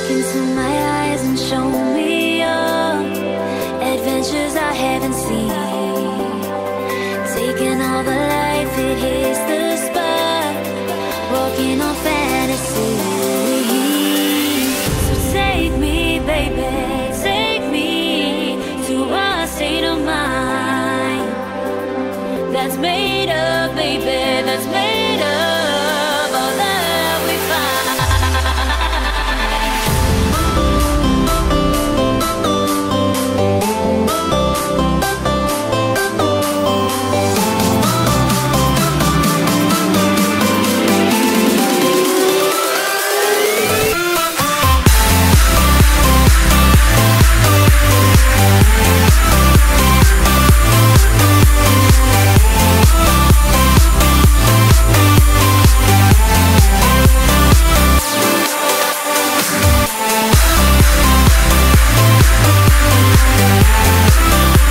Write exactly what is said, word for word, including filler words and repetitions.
into my eyes and show me your adventures I haven't seen. Taking all the life, it hits the spot. Walking on fantasy. So take me, baby, take me to a state of mind that's made up, baby, that's made